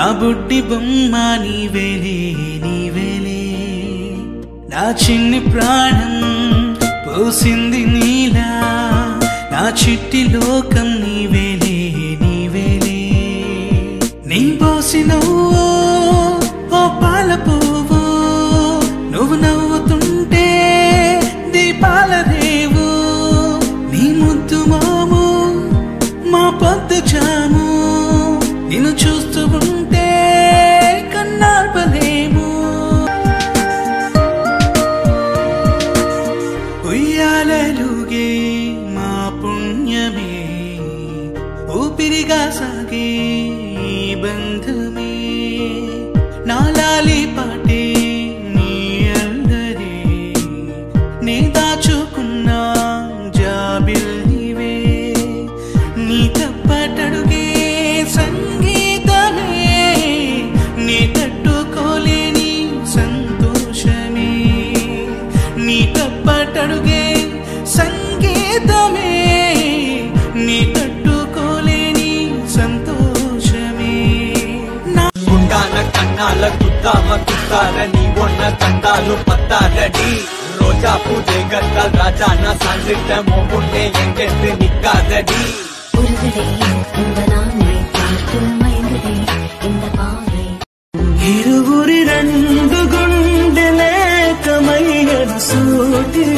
నా బుడ్డి బొమ్మ నీవేలే నీవేలే నా చిన్ని ప్రాణం పోసింది నీలా నా చిట్టి లోకం నీవేలే నీవేలే నీ పోసినవో ఓ పాల పువ్వు నువ్వు నవ్వుతుంటే దీపాల రేవు నీ ముద్దు మాము మా పొద్దు జాము నిన్ను చూస్తూ ఉంటే కన్నార్పలేము ఉయ్యాలలుగే మా పుణ్యమే ఊపిరిగా సాగే బంధమే నాలాలి పాటే నీ అల్లరే నీ దాచుకున్నా జాబిల్లివే నీ తప్పటడుగే సంగీతమే నీ తట్టుకోలేని సంతోషమే నీ తప్పటడుగే సంగీతమే నీ తట్టుకోలేని సంతోషమే గుండాన కన్నాల కుత్తామ కుత్తారని ఒన్న కండాలు పత్తారడి రోజా పూజೆ ಗಟ್ಟ ರಾಜಾನ ಸಾಂದ್ರಿಟ್ಟ ಮೋಗುಂಡೆ ಎಂಗೆಂದು ನಿಕ್ಕಾದಡಿ ఇరువురి రెండు గుండెలే కమయ్యను సూటి